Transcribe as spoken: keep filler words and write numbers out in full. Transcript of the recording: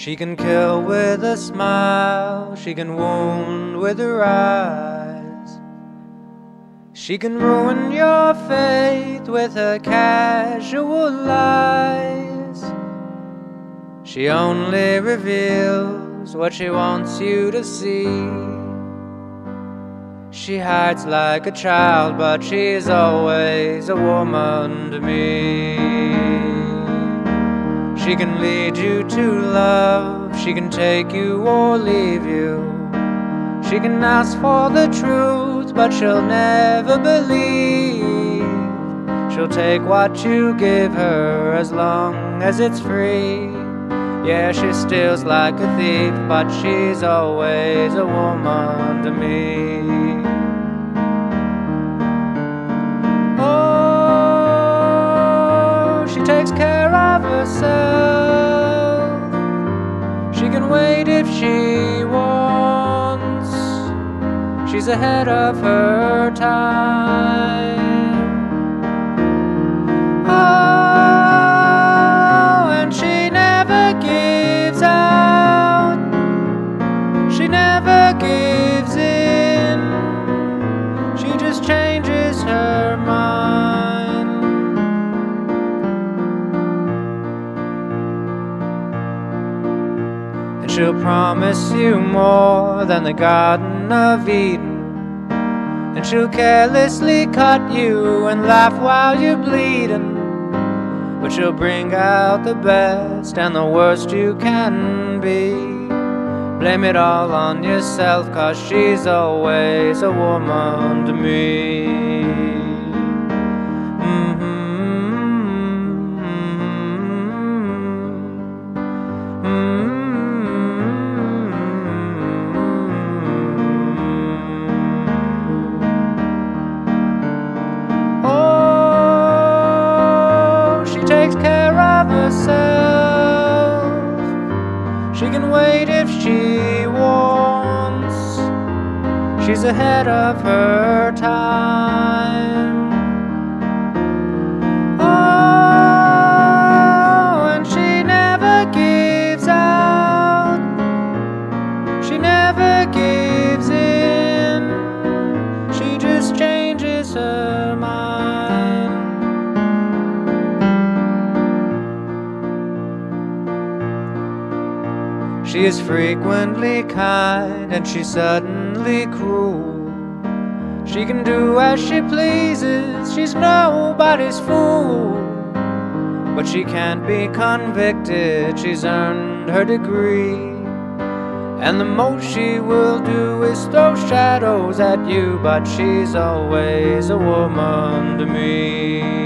She can kill with a smile, she can wound with her eyes. She can ruin your faith with her casual lies. She only reveals what she wants you to see. She hides like a child, but she's always a woman to me. She can lead you to love, she can take you or leave you. She can ask for the truth, but she'll never believe. She'll take what you give her as long as it's free. Yeah, she steals like a thief, but she's always a woman to me. Oh, she takes care of herself. She can wait if she wants. She's ahead of her time. Oh, and she never gives out. She never gives in. She just changes her mind. And she'll promise you more than the Garden of Eden. And she'll carelessly cut you and laugh while you're bleeding. But she'll bring out the best and the worst you can be. Blame it all on yourself, 'cause she's always a woman to me. Mm-hmm. Mm-hmm. Takes care of herself. She can wait if she wants. She's ahead of her time. Oh, and she never gives out. She never gives in. She just changes her mind. She is frequently kind and she's suddenly cruel. She can do as she pleases, she's nobody's fool. But she can't be convicted, she's earned her degree. And the most she will do is throw shadows at you, but she's always a woman to me.